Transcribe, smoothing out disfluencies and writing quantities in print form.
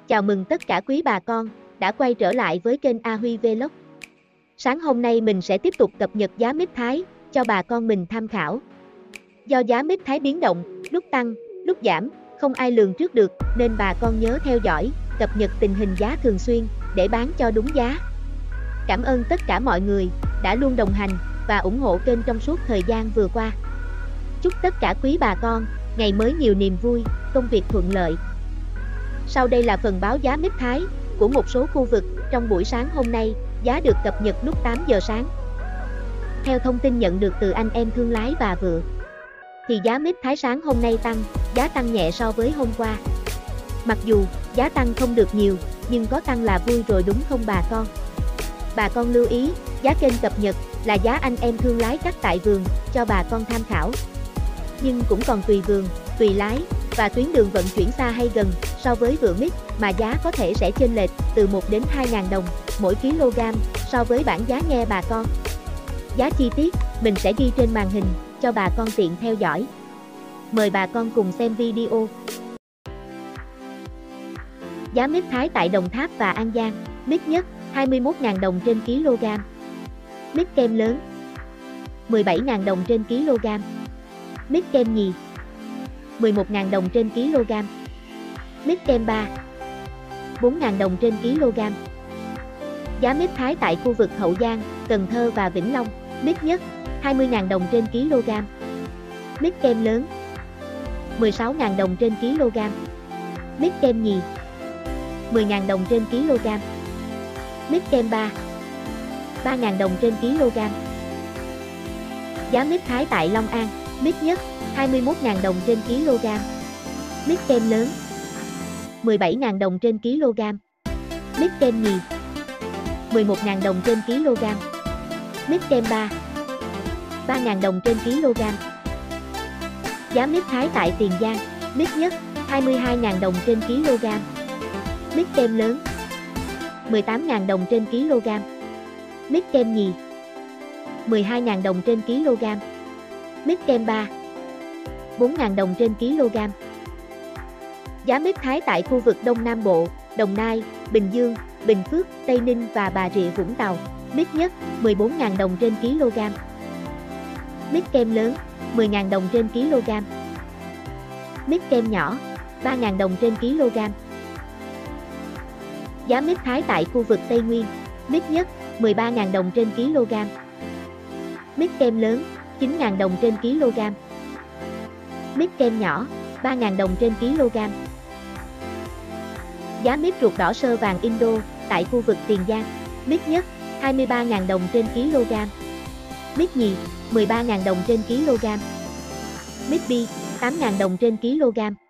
Chào mừng tất cả quý bà con đã quay trở lại với kênh A Huy Vlog. Sáng hôm nay mình sẽ tiếp tục cập nhật giá mít Thái cho bà con mình tham khảo. Do giá mít Thái biến động, lúc tăng, lúc giảm, không ai lường trước được nên bà con nhớ theo dõi, cập nhật tình hình giá thường xuyên để bán cho đúng giá. Cảm ơn tất cả mọi người đã luôn đồng hành và ủng hộ kênh trong suốt thời gian vừa qua. Chúc tất cả quý bà con ngày mới nhiều niềm vui, công việc thuận lợi. Sau đây là phần báo giá mít Thái của một số khu vực trong buổi sáng hôm nay, giá được cập nhật lúc 8 giờ sáng. Theo thông tin nhận được từ anh em thương lái và vựa, thì giá mít Thái sáng hôm nay tăng, giá tăng nhẹ so với hôm qua. Mặc dù giá tăng không được nhiều, nhưng có tăng là vui rồi đúng không bà con? Bà con lưu ý, giá kênh cập nhật là giá anh em thương lái cắt tại vườn cho bà con tham khảo. Nhưng cũng còn tùy vườn, tùy lái và tuyến đường vận chuyển xa hay gần so với vựa mít mà giá có thể sẽ chênh lệch từ 1 đến 2.000 đồng mỗi kg so với bảng giá nghe bà con. Giá chi tiết mình sẽ ghi trên màn hình cho bà con tiện theo dõi. Mời bà con cùng xem video. Giá mít Thái tại Đồng Tháp và An Giang. Mít nhất 21.000 đồng trên kg. Mít kem lớn 17.000 đồng trên kg. Mít kem nhì 11.000 đồng trên kg. Mít kem 3 4.000 đồng trên kg. Giá mít Thái tại khu vực Hậu Giang, Cần Thơ và Vĩnh Long. Mít nhất 20.000 đồng trên kg. Mít kem lớn 16.000 đồng trên kg. Mít kem nhì 10.000 đồng trên kg. Mít kem 3 3.000 đồng trên kg. Giá mít Thái tại Long An. Mít nhất 21.000 đồng trên kg. Mít kem lớn 17.000 đồng trên kg. Mít kem nhì 11.000 đồng trên kg. Mít kem 3 3.000 đồng trên kg. Giá mít Thái tại Tiền Giang. Mít nhất 22.000 đồng trên kg. Mít kem lớn 18.000 đồng trên kg. Mít kem nhì 12.000 đồng trên kg. Mít kem 3 4.000 đồng trên kg. Giá mít Thái tại khu vực Đông Nam Bộ, Đồng Nai, Bình Dương, Bình Phước, Tây Ninh và Bà Rịa Vũng Tàu. Mít nhất 14.000 đồng trên kg. Mít kem lớn 10.000 đồng trên kg. Mít kem nhỏ 3.000 đồng trên kg. Giá mít Thái tại khu vực Tây Nguyên. Mít nhất 13.000 đồng trên kg. Mít kem lớn 9.000 đồng trên kg. Mít kem nhỏ 3.000 đồng trên kg. Giá mít ruột đỏ sơ vàng Indo tại khu vực Tiền Giang. Mít nhất 23.000 đồng trên kg. Mít nhì 13.000 đồng trên kg. Mít bi 8.000 đồng trên kg.